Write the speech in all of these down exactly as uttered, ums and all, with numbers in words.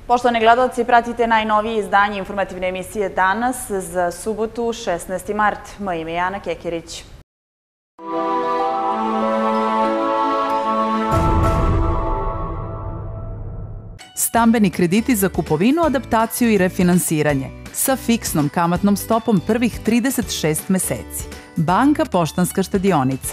Poštovani gledalci, pratite najnovije izdanje informativne emisije Danas za subotu, šesnaesti mart. Moje ime je Ana Kekerić. Stambeni krediti za kupovinu, adaptaciju i refinansiranje sa fiksnom kamatnom stopom prvih trideset šest meseci. Banka Poštanska štedionica.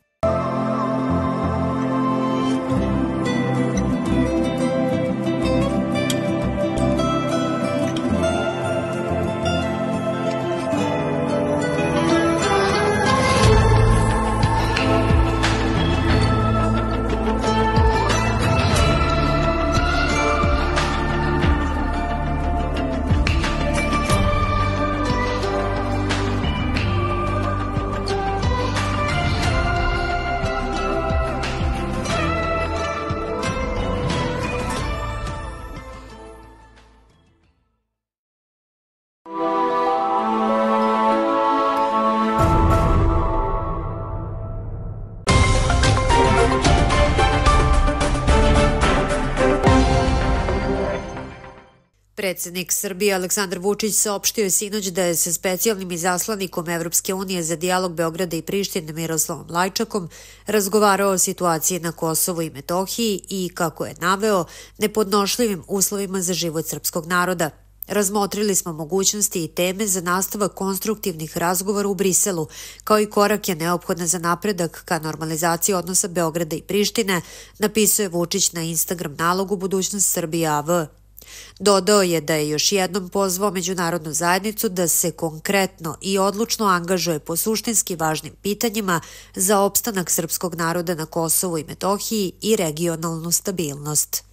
Predsednik Srbije Aleksandar Vučić saopštio je sinoć da je sa specijalnim izaslanikom Evropske unije za dijalog Beograda i Prištine Miroslavom Lajčakom razgovarao o situaciji na Kosovu i Metohiji i, kako je naveo, nepodnošljivim uslovima za život srpskog naroda. Razmotrili smo mogućnosti i teme za nastavak konstruktivnih razgovora u Briselu, kao i korake neophodne za napredak ka normalizaciji odnosa Beograda i Prištine, napisuje Vučić na Instagram nalogu Budućnost Srbije A V. Dodao je da je još jednom pozvao međunarodnu zajednicu da se konkretno i odlučno angažuje po suštinski važnim pitanjima za opstanak srpskog naroda na Kosovu i Metohiji i regionalnu stabilnost.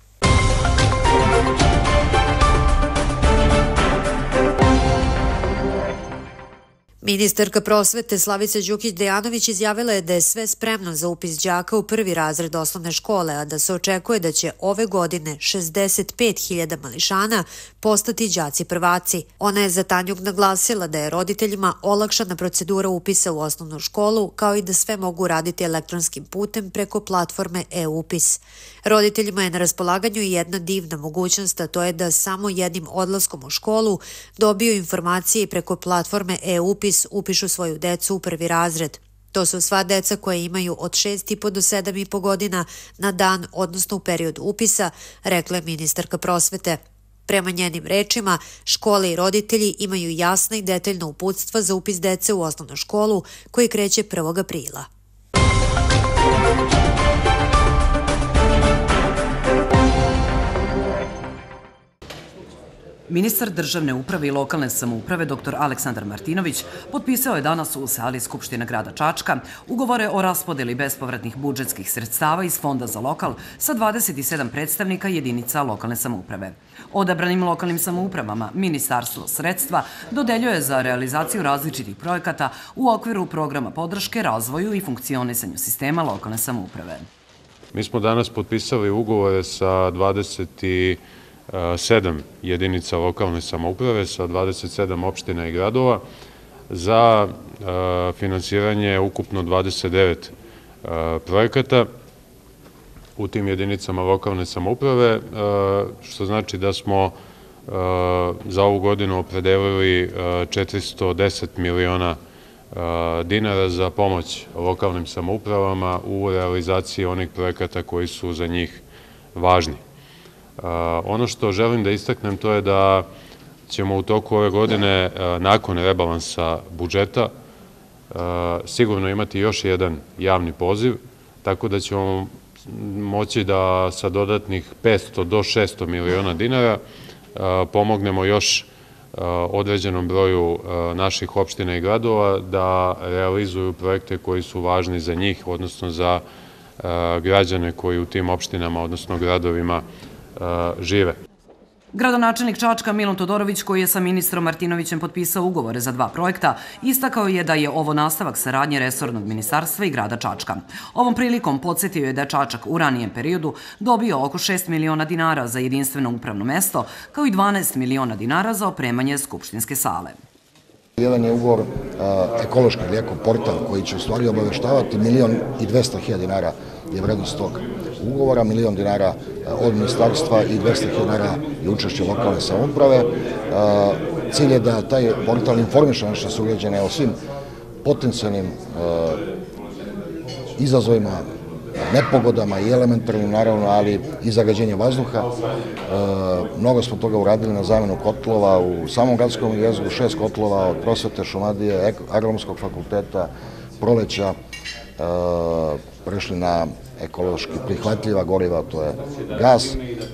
Ministarka prosvete Slavica Đukić Dejanović izjavila je da je sve spremno za upis đaka u prvi razred osnovne škole, a da se očekuje da će ove godine šezdeset pet hiljada mališana postati đaci prvaci. Ona je za Tanjug naglasila da je roditeljima olakšana procedura upisa u osnovnu školu, kao i da sve mogu raditi elektronskim putem preko platforme e-upis. Roditeljima je na raspolaganju i jedna divna mogućnost, a to je da samo jednim odlaskom u školu dobiju informacije i preko platforme e-upis upišu svoju decu u prvi razred. To su sva deca koja imaju od šest i po do sedam i po godina na dan, odnosno u periodu upisa, rekla je ministarka prosvete. Prema njenim rečima, škole i roditelji imaju jasna i detaljna uputstva za upis dece u osnovnu školu koji kreće prvog aprila. Ministar državne uprave i lokalne samouprave dr Aleksandar Martinović potpisao je danas u sali Skupštine grada Čačka ugovore o raspodeli bespovratnih budžetskih sredstava iz Fonda za lokal sa dvadeset sedam predstavnika jedinica lokalne samouprave. Odabranim lokalnim samoupravama ministarstvo sredstva dodeljuje za realizaciju različitih projekata u okviru programa podrške razvoju i funkcionisanju sistema lokalne samouprave. Mi smo danas potpisali ugovore sa dvadeset sedam jedinica lokalne samouprave, sa dvadeset sedam opština i gradova za finansiranje ukupno dvadeset devet projekata u tim jedinicama lokalne samouprave, što znači da smo za ovu godinu opredelili četiristo deset miliona dinara za pomoć lokalnim samoupravama u realizaciji onih projekata koji su za njih važni. Ono što želim da istaknem to je da ćemo u toku ove godine, nakon rebalansa budžeta, sigurno imati još jedan javni poziv, tako da ćemo moći da sa dodatnih petsto do šesto miliona dinara pomognemo još određenom broju naših opština i gradova da realizuju projekte koji su važni za njih, odnosno za građane koji u tim opštinama, odnosno gradovima žive. Gradonačelnik Čačka Milan Todorović, koji je sa ministrom Martinovićem potpisao ugovore za dva projekta, istakao je da je ovo nastavak saradnje resornog ministarstva i grada Čačka. Ovom prilikom podsjetio je da je Čačak u ranijem periodu dobio oko šest miliona dinara za jedinstveno upravno mesto, kao i dvanaest miliona dinara za opremanje skupštinske sale. Jedan je ugovor ekološki ili eko portal koji će u stvari obaveštavati milion i dvesta hiljada dinara je vrednost tog ugovora, milion dinara od ministarstva i dvesta hiljada dinara je učešće lokalne samouprave. Cilj je da taj portal informiše naše sugrađane o svim potencijalnim izazovima, nepogodama i elementarnim, naravno, ali i zagađenje vazduha. Mnogo smo toga uradili na zamenu kotlova u samom gradskom jezgru, šest kotlova od prosvete, šumadije, agronomskog fakulteta, proleća, prešli na ekološki prihvatljiva goriva, to je gas,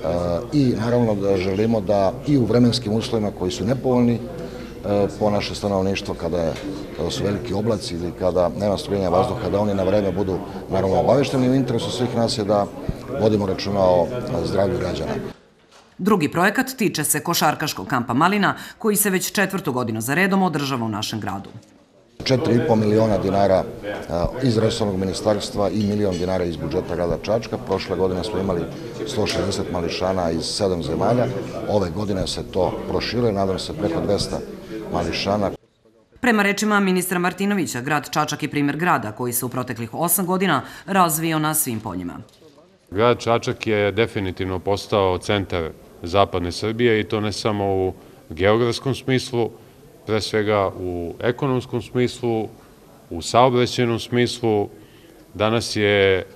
i naravno da želimo da i u vremenskim uslovima koji su nepovoljni po naše stanovništvo, kada su veliki oblaci ili kada nema strujenja vazduha, da oni na vreme budu naravno obavešteni. U interesu svih nas je da vodimo računa o zdravlju građana. Drugi projekat tiče se košarkaškog kampa Malina, koji se već četvrtu godinu za redom održava u našem gradu. četiri i po miliona dinara iz resornog ministarstva i milion dinara iz budžeta grada Čačka. Prošle godine smo imali sto šezdeset mališana iz sedam zemalja. Ove godine se to proširuje, nadam se preko dvesta mališana. Prema rečima ministra Martinovića, grad Čačak je primer grada koji se u proteklih osam godina razvio na svim poljima. Grad Čačak je definitivno postao centar zapadne Srbije i to ne samo u geografskom smislu, pre svega u ekonomskom smislu, u saobraćajnom smislu. Danas je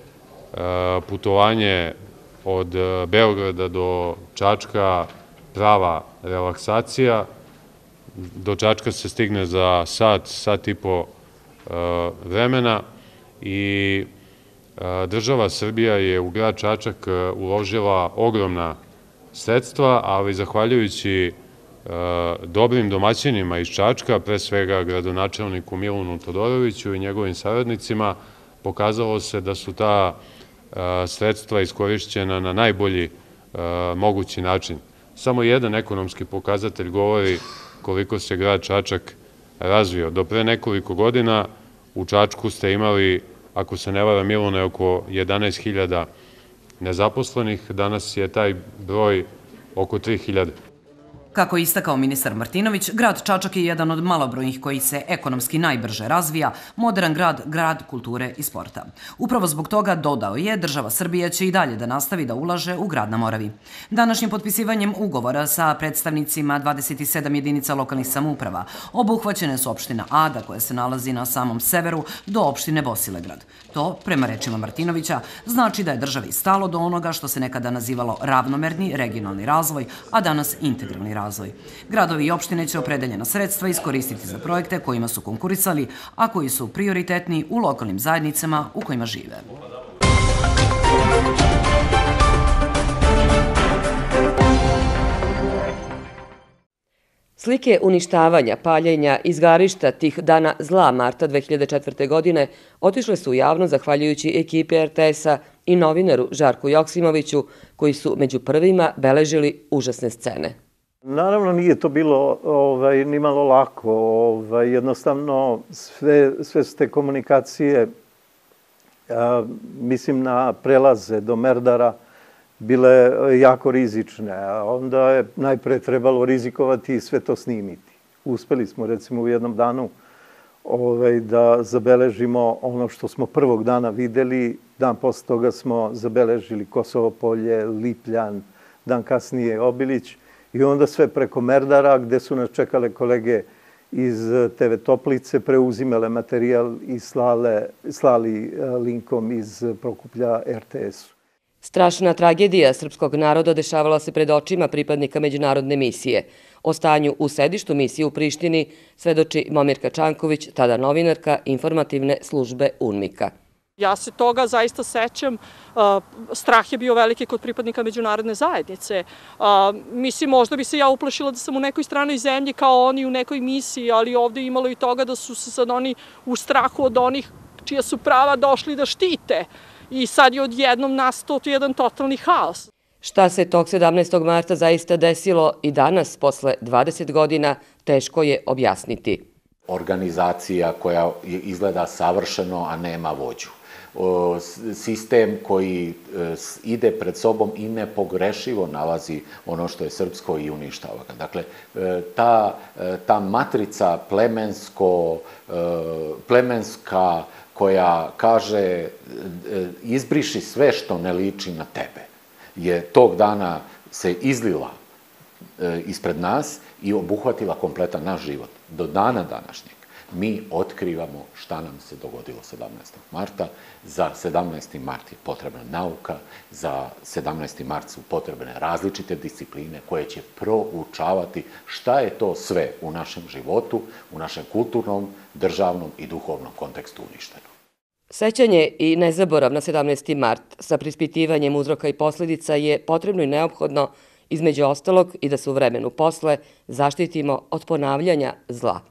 putovanje od Beograda do Čačka prava relaksacija. Do Čačka se stigne za sat, sat i po vremena i država Srbija je u grad Čačak uložila ogromna sredstva, ali zahvaljujući dobrim domaćinima iz Čačka, pre svega gradonačelniku Milunu Todoroviću i njegovim saradnicima, pokazalo se da su ta sredstva iskorišćena na najbolji mogući način. Samo jedan ekonomski pokazatelj govori koliko se grad Čačak razvio. Do pre nekoliko godina u Čačku ste imali, ako se ne vara Milune, oko jedanaest hiljada nezaposlenih, danas je taj broj oko tri hiljade. Kako je istakao ministar Martinović, grad Čačak je jedan od malobrojnih koji se ekonomski najbrže razvija, modern grad, grad kulture i sporta. Upravo zbog toga, dodao je, država Srbija će i dalje da nastavi da ulaže u grad na Moravi. Današnjim potpisivanjem ugovora sa predstavnicima dvadeset sedam jedinica lokalnih samouprava obuhvaćene su opština Ada, koja se nalazi na samom severu, do opštine Bosilegrad. To, prema rečima Martinovića, znači da je državi stalo do onoga što se nekada nazivalo ravnomerni regionalni razvoj, a danas integralni razvoj. razvoj. Gradovi i opštine će opredeljena sredstva iskoristiti za projekte kojima su konkurisali, a koji su prioritetni u lokalnim zajednicama u kojima žive. Slike uništavanja, paljenja, izgarišta tih dana zla marta dve hiljade četvrte. godine otišle su u javnost zahvaljujući ekipi er te es-a i novinaru Žarku Joksimoviću, koji su među prvima beležili užasne scene. Naravno, nije to bilo ovaj, ni malo lako. Ovaj, jednostavno, sve, sve su te komunikacije, a, mislim na prelaze do Merdara, bile jako rizične. A onda je najpre trebalo rizikovati i sve to snimiti. Uspeli smo, recimo, u jednom danu ovaj, da zabeležimo ono što smo prvog dana videli. Dan posle toga smo zabeležili Kosovo polje, Lipljan, dan kasnije Obilić. I onda sve preko Merdara, gde su nas čekale kolege iz te ve Toplice, preuzimale materijal i slale, slali linkom iz Prokuplja er te es-u. Strašna tragedija srpskog naroda dešavala se pred očima pripadnika međunarodne misije. O stanju u sedištu misije u Prištini svedoči Momirka Čanković, tada novinarka informativne službe UNMIK-a. Ja se toga zaista sećam. Strah je bio veliki kod pripadnika međunarodne zajednice. Mislim, možda bi se ja uplašila da sam u nekoj stranoj zemlji kao oni u nekoj misiji, ali ovde imalo i toga da su se sad oni u strahu od onih čija su prava došli da štite. I sad je odjednom nastao jedan totalni haos. Šta se tog sedamnaestog marta zaista desilo i danas, posle dvadeset godina, teško je objasniti. Organizacija koja izgleda savršeno, a nema vođu. sistem koji ide pred sobom i nepogrešivo nalazi ono što je srpsko i uništava ga. Dakle, ta, ta matrica plemensko, plemenska koja kaže izbriši sve što ne liči na tebe, je tog dana se izlila ispred nas i obuhvatila kompletan naš život. Do dana današnjeg mi otkrivamo šta nam se dogodilo sedamnaestog marta. Za sedamnaesti mart je potrebna nauka, za sedamnaesti mart su potrebne različite discipline koje će proučavati šta je to sve u našem životu, u našem kulturnom, državnom i duhovnom kontekstu uništeno. Sećanje i nezaborav na sedamnaesti mart sa prispitivanjem uzroka i posljedica je potrebno i neophodno, između ostalog, i da se u vremenu posle zaštitimo od ponavljanja zla.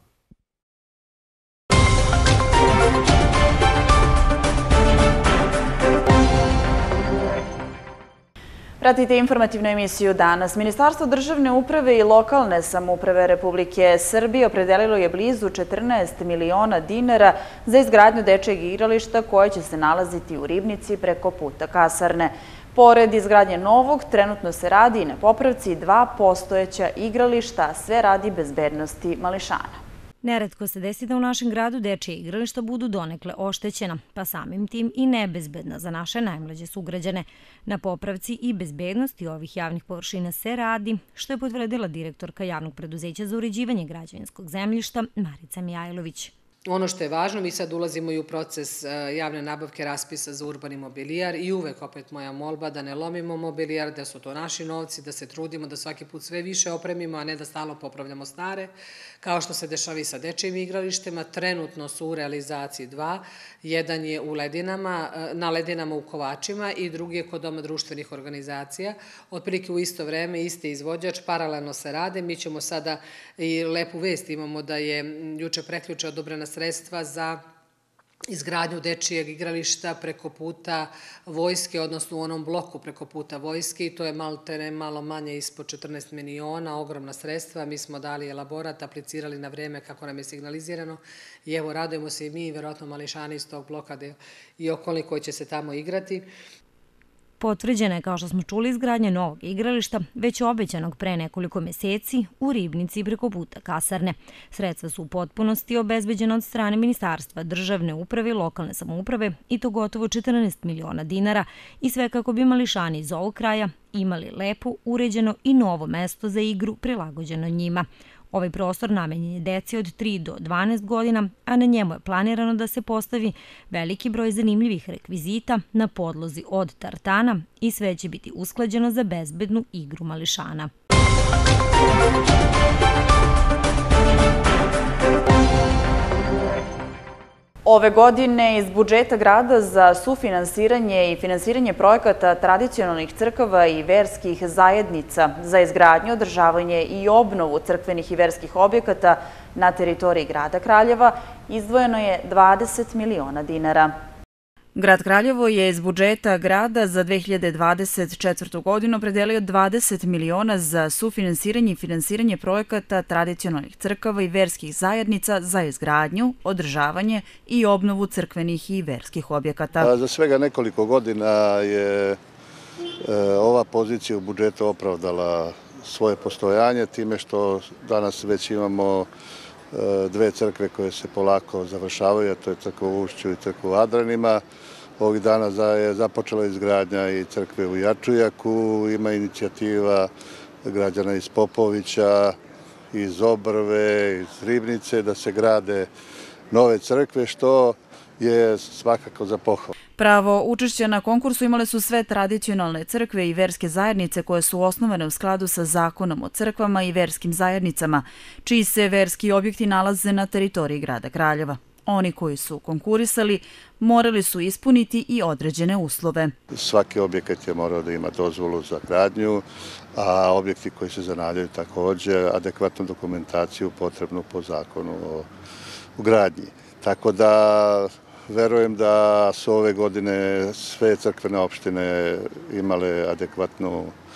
Pratite informativnu emisiju danas. Ministarstvo državne uprave i lokalne samouprave Republike Srbije opredelilo je blizu četrnaest miliona dinara za izgradnju dečijeg igrališta koje će se nalaziti u Ribnici preko puta kasarne. Pored izgradnje novog, trenutno se radi i na popravci dva postojeća igrališta, a sve radi bezbednosti mališana. Neretko se desi da u našem gradu dečije igrališta budu donekle oštećena, pa samim tim i nebezbedna za naše najmlađe sugrađane. Na popravci i bezbednosti ovih javnih površina se radi, što je potvrdila direktorka Javnog preduzeća za uređivanje građevinskog zemljišta Marica Mijajlović. Ono što je važno, mi sad ulazimo i u proces javne nabavke raspisa za urbani mobilijar i uvek opet moja molba da ne lomimo mobilijar, da su to naši novci, da se trudimo da svaki put sve više opremimo, a ne da stalno popravljamo stare, kao što se dešava i sa dečijim igralištima. Trenutno su u realizaciji dva, jedan je u Ledinama, na Ledinama u Kovačima i drugi je kod Doma društvenih organizacija. Otprilike u isto vreme, isti izvođač, paralelno se rade. Mi ćemo sada i lepu vest imamo da je juče preključe odobrena sredstva za izgradnju dečijeg igrališta preko puta vojske, odnosno u onom bloku preko puta vojske, i to je malo manje ispod četrnaest miliona, ogromna sredstva. Mi smo dali elaborat, aplicirali na vreme kako nam je signalizirano i evo, radujemo se i mi i verovatno mališani iz tog bloka i okolni koji će se tamo igrati. Potvrđena je, kao što smo čuli, izgradnja novog igrališta, već obećanog pre nekoliko meseci u Ribnici preko puta kasarne. Sredstva su u potpunosti obezbeđena od strane Ministarstva državne uprave i lokalne samouprave i to gotovo četrnaest miliona dinara i sve kako bi mališani iz ovog kraja imali lepo, uređeno i novo mesto za igru prilagođeno njima. Ovaj prostor namenjen je deci od tri do dvanaest godina, a na njemu je planirano da se postavi veliki broj zanimljivih rekvizita na podlozi od tartana i sve će biti usklađeno za bezbednu igru mališana. Ove godine iz budžeta grada za sufinansiranje i finansiranje projekata tradicionalnih crkava i verskih zajednica za izgradnju, održavanje i obnovu crkvenih i verskih objekata na teritoriji grada Kraljeva izdvojeno je dvadeset miliona dinara. Grad Kraljevo je iz budžeta grada za dve hiljade dvadeset četvrtu. godinu opredelio dvadeset miliona za sufinansiranje i finansiranje projekata tradicionalnih crkava i verskih zajednica za izgradnju, održavanje i obnovu crkvenih i verskih objekata. Za svega nekoliko godina je ova pozicija u budžetu opravdala svoje postojanje time što danas već imamo dve crkve koje se polako završavaju, a to je crkva u Ušću i crkva u Adranima. Ovih dana je započela izgradnja i crkve u Jačujaku, ima inicijativa građana iz Popovića, iz Obrve, iz Ribnice da se grade nove crkve, što je svakako za pohvalu. Pravo učešća na konkursu imale su sve tradicionalne crkve i verske zajednice koje su osnovane u skladu sa zakonom o crkvama i verskim zajednicama, čiji se verski objekti nalaze na teritoriji grada Kraljeva. Oni koji su konkurisali morali su ispuniti i određene uslove. Svaki objekat je morao da ima dozvolu za gradnju, a objekti koji se zanavljaju također adekvatnu dokumentaciju potrebnu po zakonu o gradnji. Tako da verujem da su ove godine sve crkvene opštine imale adekvatnu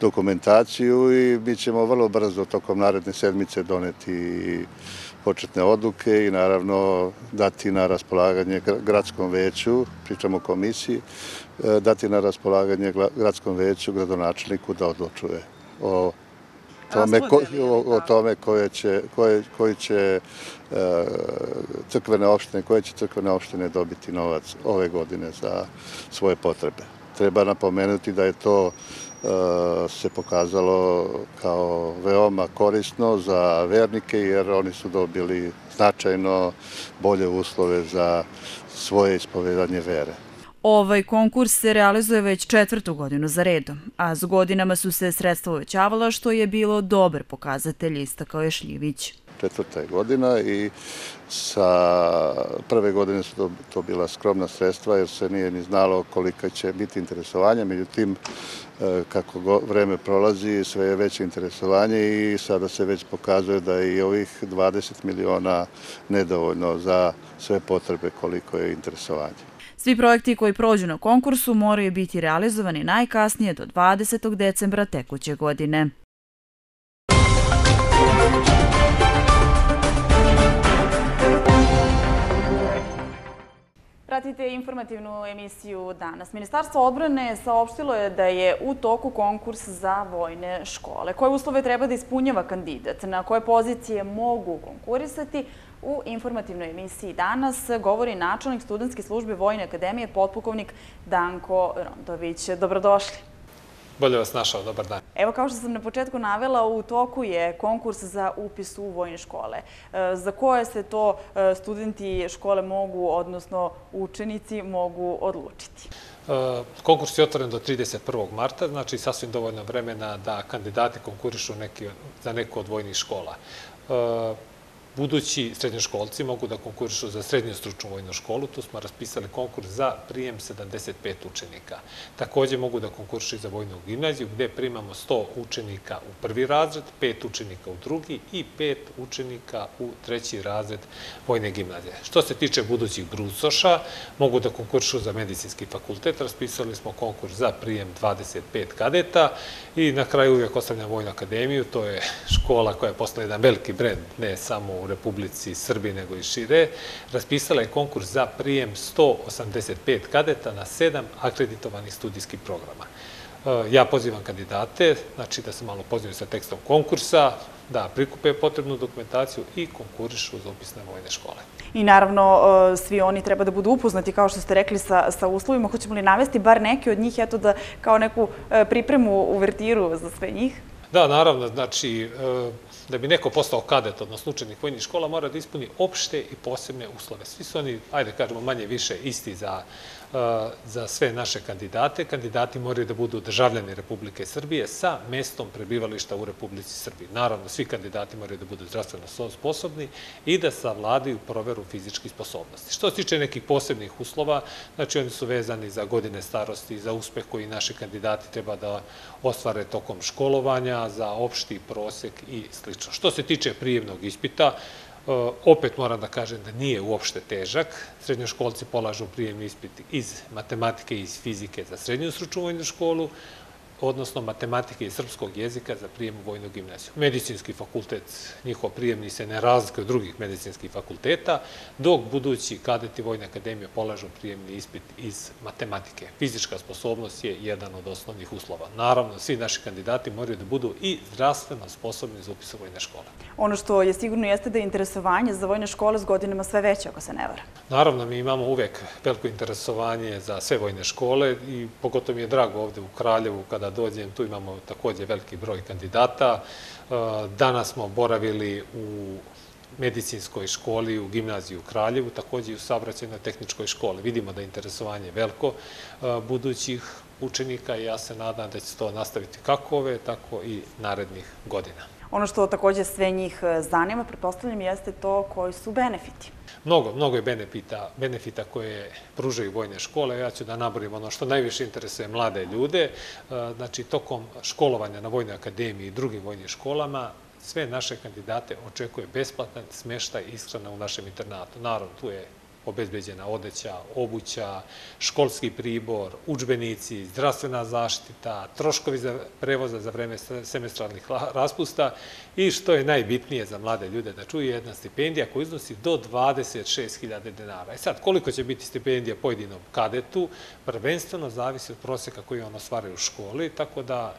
dokumentaciju i mi ćemo vrlo brzo tokom naredne sedmice doneti početne odluke i naravno dati na raspolaganje gradskom veću, pričamo o komisiji, dati na raspolaganje gradskom veću, gradonačelniku da odlučuje o tome, ko, o, o tome koje će, koje, koji će uh, crkvene opštine, koje će crkvene opštine dobiti novac ove godine za svoje potrebe. Treba napomenuti da je to uh, se pokazalo kao veoma korisno za vernike jer oni su dobili značajno bolje uslove za svoje ispovedanje vere. Ovaj konkurs se realizuje već četvrtu godinu za redom, a s godinama su se sredstva uvećavala, što je bilo dobar pokazatelj, istakao je Šljivić. Četvrta je godina i sa prve godine su to, to bila skromna sredstva jer se nije ni znalo kolika će biti interesovanje, međutim kako go, vreme prolazi sve je veće interesovanje i sada se već pokazuje da je i ovih dvadeset miliona nedovoljno za sve potrebe koliko je interesovanje. Svi projekti koji prođu na konkursu moraju biti realizovani najkasnije do dvadesetog decembra tekuće godine. Pratite informativnu emisiju danas. Ministarstvo odbrane saopštilo je da je u toku konkurs za vojne škole. Koje uslove treba da ispunjava kandidat, na koje pozicije mogu konkurisati, u informativnoj emisiji danas govori načelnik Studentske službe Vojne akademije, potpukovnik Danko Rondović. Dobrodošli. Bolje vas našao, dobar dan. Evo, kao što sam na početku navela, u toku je konkurs za upis u vojne škole. Za koje se to studenti škole mogu, odnosno učenici, mogu odlučiti? Konkurs je otvoren do trideset prvog marta, znači sasvim dovoljno vremena da kandidati konkurišu neki, za neku od vojnih škola. Budući srednjoškolci mogu da konkurišu za srednju stručnu vojnu školu. Tu smo raspisali konkurs za prijem sedamdeset pet učenika. Također mogu da konkurišu i za vojnu gimnaziju gde primamo sto učenika u prvi razred, pet učenika u drugi i pet učenika u treći razred vojne gimnazije. Što se tiče budućih brucoša, mogu da konkurišu za medicinski fakultet. Raspisali smo konkurs za prijem dvadeset pet kadeta i na kraju uvijek ostavljam Vojnu akademiju. To je škola koja je postala jedan veliki brend, ne samo u Republici Srbiji, nego i šire. Raspisala je konkurs za prijem sto osamdeset pet kadeta na sedam akreditovanih studijskih programa. Ja pozivam kandidate, znači da se malo upoznaju sa tekstom konkursa, da prikupe potrebnu dokumentaciju i konkurišu za upis na vojne škole. I naravno, svi oni treba da budu upoznati, kao što ste rekli, sa, sa uslovima. Hoćemo li navesti bar neki od njih, eto da kao neku pripremu, uvertiru za sve njih? Da, naravno, znači, da bi neko postao kadet, odnosno učenik vojnih škola, mora da ispuni opšte i posebne uslove. Svi su oni, ajde kažemo, manje više isti za, za sve naše kandidate. Kandidati moraju da budu državljani Republike Srbije sa mestom prebivališta u Republici Srbiji. Naravno, svi kandidati moraju da budu zdravstveno sposobni i da savladaju proveru fizičkih sposobnosti. Što se tiče nekih posebnih uslova, znači oni su vezani za godine starosti, za uspeh koji naši kandidati treba da ostvare tokom školovanja, za opšti prosek i slično. Što se tiče prijemnog ispita, opet moram da kažem da nije uopšte težak. Srednjoškolci polažu prijemni ispit iz matematike i iz fizike za srednju stručnu vojnu školu, odnosno matematike i srpskog jezika za prijem u vojnu gimnaziju. Medicinski fakultet, njihov prijemni se ne razlikuje od drugih medicinskih fakulteta, dok budući kadeti Vojne akademije polažu prijemni ispit iz matematike. Fizička sposobnost je jedan od osnovnih uslova. Naravno, svi naši kandidati moraju da budu i zdravstveno sposobni za upis u vojne škole. Ono što je sigurno jeste da je interesovanje za vojne škole s godinama sve veće, ako se ne vara. Naravno, mi imamo uvek veliko interesovanje za sve vojne škole i pogotovo mi je drago ovde u Kraljevu kada dođem, tu imamo također veliki broj kandidata. Danas smo boravili u medicinskoj školi, u gimnaziji u Kraljevu, također i u saobraćajnoj tehničkoj školi. Vidimo da je interesovanje veliko budućih učenika i ja se nadam da će se to nastaviti kako ove, tako i narednih godina. Ono što također sve njih zanima, pretpostavljam, jeste to koji su benefiti. Mnogo, mnogo je benefita, benefita koje pružaju vojne škole. Ja ću da naborim ono što najviše interesuje mlade ljude. Znači, tokom školovanja na Vojnoj akademiji i drugim vojnim školama, sve naše kandidate očekuje besplatan smeštaj i ishrana u našem internatu. Naravno, tu je obezbeđena odeća, obuća, školski pribor, udžbenici, zdravstvena zaštita, troškovi za prevoza za vreme semestralnih raspusta i što je najbitnije za mlade ljude da čuju, jedna stipendija koja iznosi do dvadeset šest hiljada dinara. E sad, koliko će biti stipendija pojedinom kadetu, prvenstveno zavisi od proseka koji on ostvaruje u školi, tako da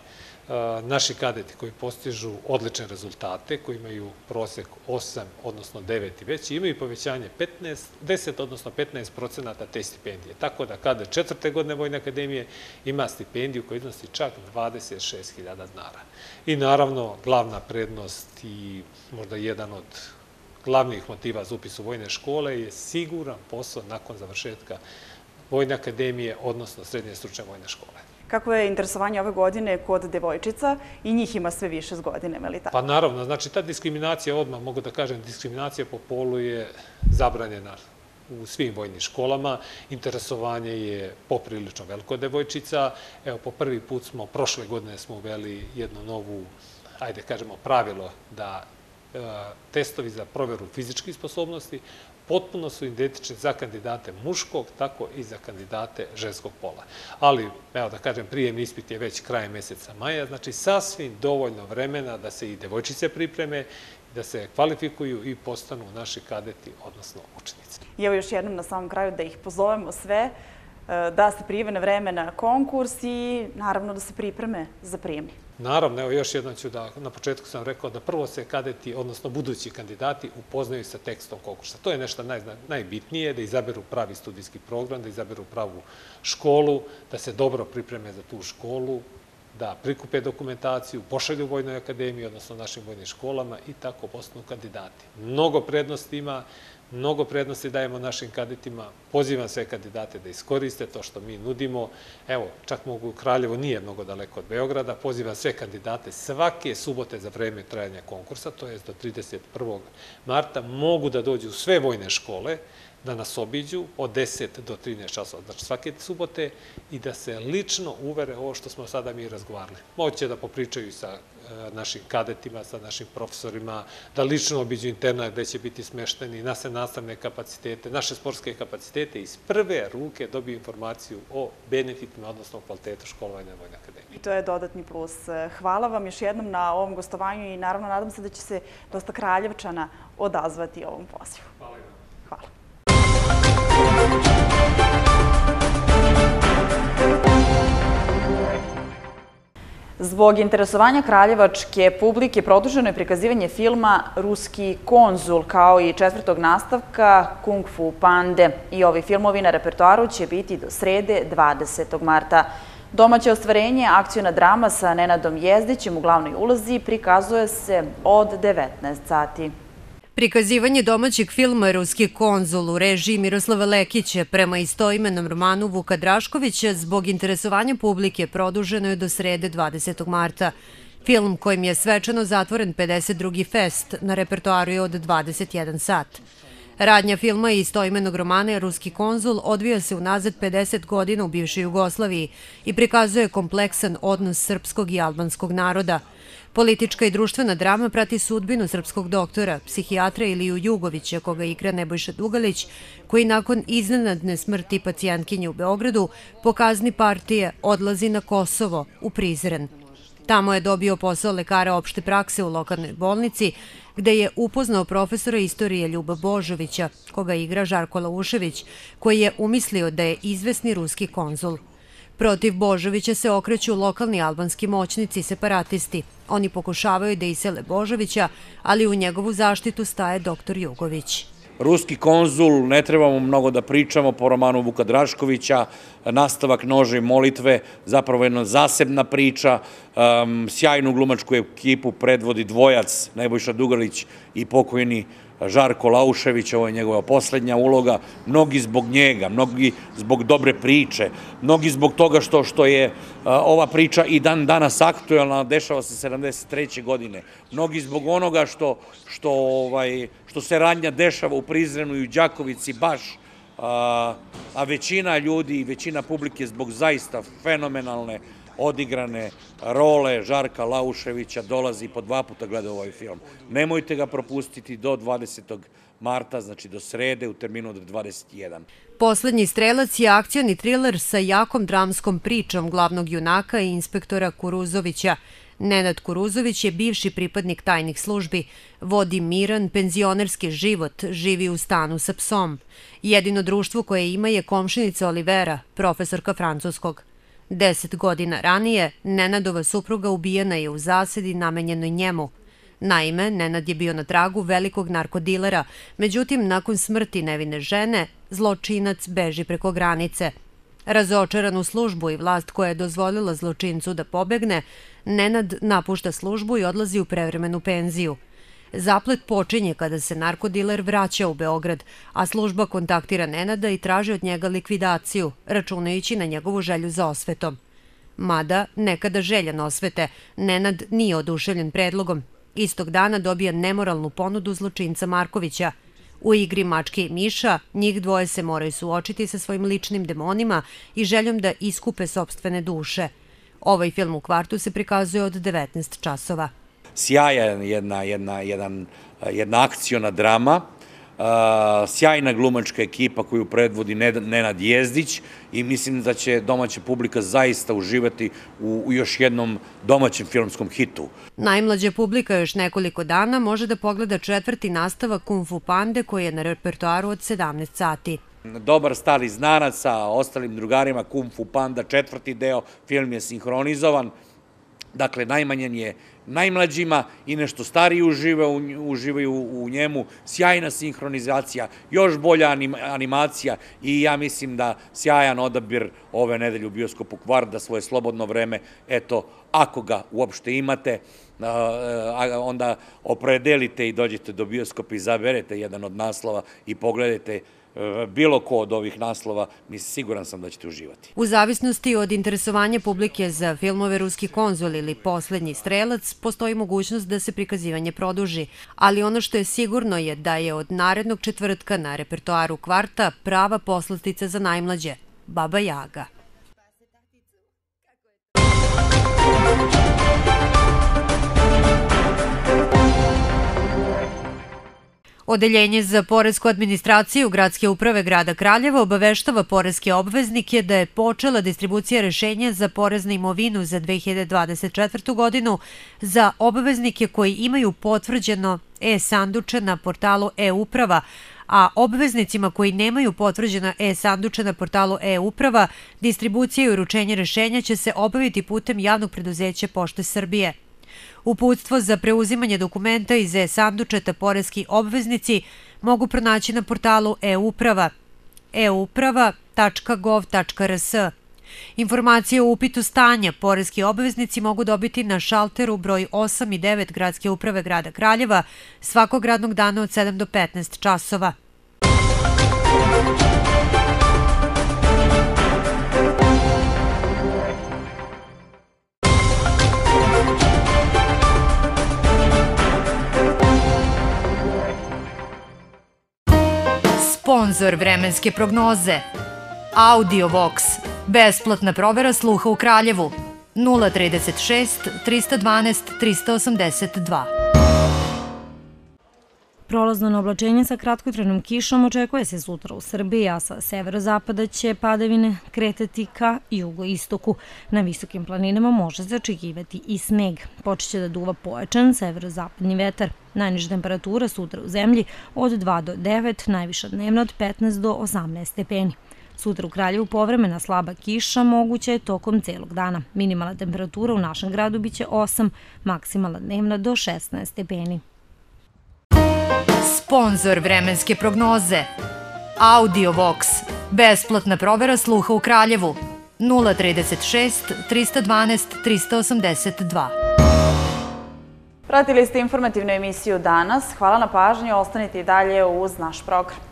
naši kadeti koji postižu odlične rezultate, koji imaju prosek osam, odnosno devet i veći, imaju povećanje petnaest, deset, odnosno petnaest procenata te stipendije. Tako da kadet četvrte godine Vojne akademije ima stipendiju koja iznosi čak dvadeset šest hiljada dinara. I naravno, glavna prednost i možda jedan od glavnih motiva za upis u vojne škole je siguran posao nakon završetka Vojne akademije, odnosno srednje stručne vojne škole. Kako je interesovanje ove godine kod devojčica i njih ima sve više s godinama, ili tako? Pa naravno, znači ta diskriminacija, odmah mogu da kažem, diskriminacija po polu je zabranjena u svim vojnim školama. Interesovanje je poprilično veliko devojčica. Evo, po prvi put smo, prošle godine smo uveli jednu novu, ajde kažemo, pravilo da testovi za proveru fizičkih sposobnosti potpuno su identični za kandidate muškog, tako i za kandidate ženskog pola. Ali, evo da kažem, prijemni ispit je već krajem meseca maja, znači sasvim dovoljno vremena da se i devojčice pripreme, da se kvalifikuju i postanu naši kadeti, odnosno učenici. I evo još jednom na samom kraju da ih pozovemo sve, da se prijave na vreme na konkurs i naravno da se pripreme za prijemni. Naravno, evo još jednom ću da, na početku sam rekao da prvo se kadeti, odnosno budući kandidati, upoznaju sa tekstom konkursa. To je nešto najbitnije, da izaberu pravi studijski program, da izaberu pravu školu, da se dobro pripreme za tu školu, da prikupe dokumentaciju, pošalju u Vojnoj akademiji, odnosno našim vojnim školama i tako postanu kandidati. Mnogo prednosti ima, mnogo prednosti dajemo našim kadetima. Pozivam sve kandidate da iskoriste to što mi nudimo. Evo, čak mogu, Kraljevo nije mnogo daleko od Beograda. Pozivam sve kandidate svake subote za vreme trajanja konkursa, to je do trideset prvog marta, mogu da dođu u sve vojne škole, da nas obiđu od deset do trinaest časova, znači svake subote, i da se lično uvere ovo što smo sada mi razgovarali. Moće da popričaju sa našim kadetima, sa našim profesorima, da lično obiđu internat gde će biti smešteni, naše nastavne kapacitete, naše sportske kapacitete, iz prve ruke dobiju informaciju o benefitima, odnosno o kvalitetu školovanja Vojne akademije. I to je dodatni plus. Hvala vam još jednom na ovom gostovanju i naravno nadam se da će se dosta Kraljevčana odazvati ovom pozivu. Hvala vam. Hvala. Zbog interesovanja kraljevačke publike produženo je prikazivanje filma Ruski konzul, kao i četvrtog nastavka Kung Fu Pande. I ovi filmovi na repertoaru će biti do srede dvadesetog marta. Domaće ostvarenje, akciona drama sa Nenadom Jezdićem u glavnoj ulozi, prikazuje se od devetnaest sati. Prikazivanje domaćeg filma Ruski konzul u režiji Miroslava Lekića prema istoimenom romanu Vuka Draškovića zbog interesovanja publike produženo je do srede dvadesetog marta. Film kojim je svečano zatvoren pedeset drugi fest na repertoaru je od dvadeset jedan sat. Radnja filma i istoimenog romana Ruski konzul odvija se unazad pedeset godina u bivšoj Jugoslaviji i prikazuje kompleksan odnos srpskog i albanskog naroda. Politička i društvena drama prati sudbinu srpskog doktora, psihijatra Iliju Jugovića, koga igra Nebojša Dugalić, koji nakon iznenadne smrti pacijentkinje u Beogradu po kazni partije odlazi na Kosovo, u Prizren. Tamo je dobio posao lekara opšte prakse u lokalnoj bolnici, gde je upoznao profesora istorije Ljuba Božovića, koga igra Žarko Laušević, koji je umislio da je izvesni ruski konzul. Protiv Božovića se okreću lokalni albanski moćnici i separatisti. Oni pokušavaju da isele Božovića, ali u njegovu zaštitu staje doktor Jugović. Ruski konzul, ne trebamo mnogo da pričamo, po romanu Vuka Draškovića, nastavak Nože i molitve, zapravo jedna zasebna priča, sjajnu glumačku ekipu predvodi dvojac Nebojša Dugalić i pokojni Žarko Laušević, ovo je njegova poslednja uloga, mnogi zbog njega, mnogi zbog dobre priče, mnogi zbog toga što, što je ova priča i dan danas aktuelna, dešava se sedamdeset treće godine, mnogi zbog onoga što, što, ovaj, što se radnja dešava u Prizrenu i u Đakovici baš, a, a većina ljudi i većina publike zbog zaista fenomenalne odigrane role Žarka Lauševića, dolazi po dva puta gleda ovaj film. Nemojte ga propustiti do dvadesetog marta, znači do srede u terminu od dvadeset jedan. Poslednji strelac je akcioni triler sa jakom dramskom pričom glavnog junaka i inspektora Kuruzovića. Nenad Kuruzović je bivši pripadnik tajnih službi, vodi miran penzionerski život, živi u stanu sa psom. Jedino društvo koje ima je komšinica Olivera, profesorka francuskog. Deset godina ranije, Nenadova supruga ubijena je u zasedi namenjenoj njemu. Naime, Nenad je bio na tragu velikog narkodilera, međutim, nakon smrti nevine žene, zločinac beži preko granice. Razočaran u službu i vlast koja je dozvolila zločincu da pobegne, Nenad napušta službu i odlazi u prevremenu penziju. Zaplet počinje kada se narkodiler vraća u Beograd, a služba kontaktira Nenada i traži od njega likvidaciju, računajući na njegovu želju za osvetom. Mada, nekada željan osvete, Nenad nije oduševljen predlogom. Istog dana dobija nemoralnu ponudu zločinca Markovića. U igri Mačke i Miša, njih dvoje se moraju suočiti sa svojim ličnim demonima i željom da iskupe sopstvene duše. Ovaj film u Kvartu se prikazuje od devetnaest časova. Sjajan jedna, jedna, jedan, jedna akciona drama, sjajna glumačka ekipa koju predvodi Nenad Jezdić i mislim da će domaća publika zaista uživati u još jednom domaćem filmskom hitu. Najmlađa publika još nekoliko dana može da pogleda četvrti nastavak Kung Fu Pande koji je na repertoaru od sedamnaest sati. Dobar stari znanac sa ostalim drugarima, Kung Fu Panda, četvrti deo, film je sinhronizovan. Dakle, najmanjen je najmlađima i nešto stariji uživaju u njemu. Sjajna sinhronizacija, još bolja animacija i ja mislim da sjajan odabir ove nedelje u bioskopu Kvart, da svoje slobodno vreme, eto, ako ga uopšte imate, onda opredelite i dođete do bioskopa i zaberete jedan od naslova i pogledajte bilo ko od ovih naslova, mislim, siguran sam da ćete uživati. U zavisnosti od interesovanja publike za filmove Ruski konzul ili Poslednji strelac, postoji mogućnost da se prikazivanje produži, ali ono što je sigurno je da je od narednog četvrtka na repertoaru Kvarta prava poslastica za najmlađe, Baba Jaga. Odeljenje za poresku administraciju Gradske uprave grada Kraljeva obaveštava poreske obveznike da je počela distribucija rešenja za porez na imovinu za dve hiljade dvadeset četvrtu godinu za obveznike koji imaju potvrđeno e-sanduče na portalu e-uprava, a obveznicima koji nemaju potvrđena e-sanduče na portalu e-uprava, distribucija i uručenje rešenja će se obaviti putem javnog preduzeća Pošte Srbije. Uputstvo za preuzimanje dokumenta iz e-sandučeta poreski obveznici mogu pronaći na portalu e-uprava e uprava tačka gov tačka r s. Informacije o upitu stanja poreski obveznici mogu dobiti na šalteru broj osam i devet Gradske uprave grada Kraljeva svakog radnog dana od sedam do petnaest časova. Sponzor vremenske prognoze AudioVox. Besplatna provera sluha u Kraljevu. nula trideset šest trista dvanaest trista osamdeset dva. Prolazno na oblačenje sa kratkotrajnom kišom očekuje se sutra u Srbiji, a sa severozapada će padavine kretati ka jugoistoku. Na visokim planinama može se očekivati i sneg. Počeće da duva pojačan severozapadni vetar. Najniža temperatura sutra u zemlji od dva do devet, najviša dnevna od petnaest do osamnaest stepeni. Sutra u Kraljevu povremena slaba kiša moguća je tokom celog dana. Minimalna temperatura u našem gradu biće osam, maksimalna dnevna do šesnaest stepeni. Sponzor vremenske prognoze AudioVox. Besplatna provera sluha u Kraljevu. nula trideset šest trista dvanaest trista osamdeset dva. Pratili ste informativnu emisiju danas. Hvala na pažnji, ostanite i dalje uz naš program.